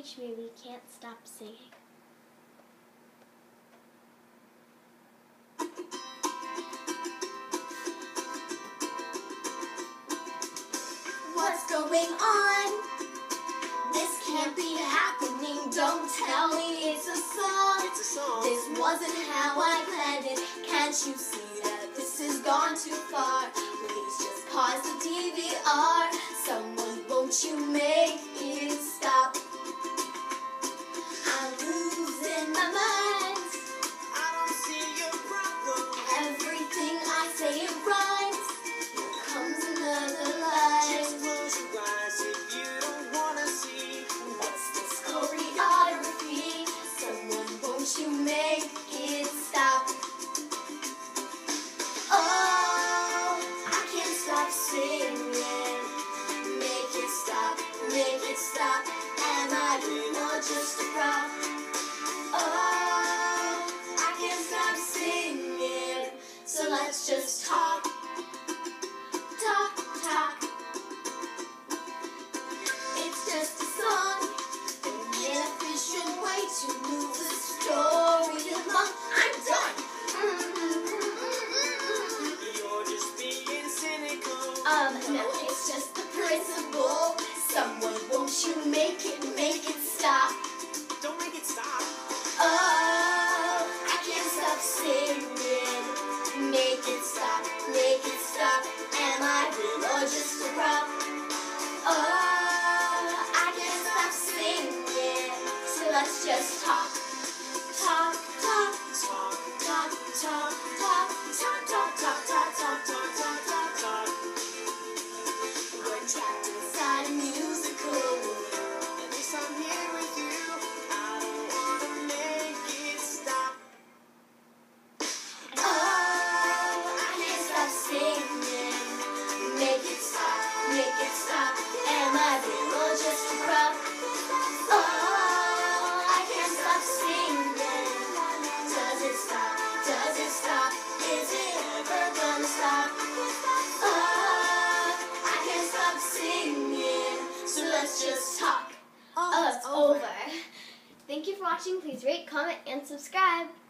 teach me we can't stop singing. What's going on? This can't be happening. Don't tell me it's a song. It's a song. This wasn't how I planned it. Can't you see that this has gone too far? Please just pause the DVR. Someone, won't you make it stop? I'm losing my mind. I don't see your problem. Everything I say it rhymes. Here comes another line. Just close your eyes if you don't wanna see. What's this choreography? Someone, won't you make it stop? Oh, I can't stop singing. Make it stop, make it stop. Am I real or just a prop? Oh, I can't stop singing. So let's just talk, talk, talk. It's just a song, an inefficient way to move the story along. I'm done. You're just being cynical. No, it's just the principle. Someone, won't you make it stop? Don't make it stop. Oh, I can't stop singing. Make it stop, make it stop. Am I real or just a prop? Oh, I can't stop singing. So let's just talk, talk, talk, Talk, talk, talk, talk, talk, talk, talk, talk, talk, talk, talk, talk, talk. We're trapped inside a musical. at least I'm here with you. I don't wanna make it stop. Oh, I can't stop singing. Make it stop, make it stop. Am I real or just a prop? Oh, I can't stop singing. Does it stop? Does it stop? Is it ever gonna stop? Oh, I can't stop singing. So let's just talk. Oh, it's over. Thank you for watching. Please rate, comment, and subscribe.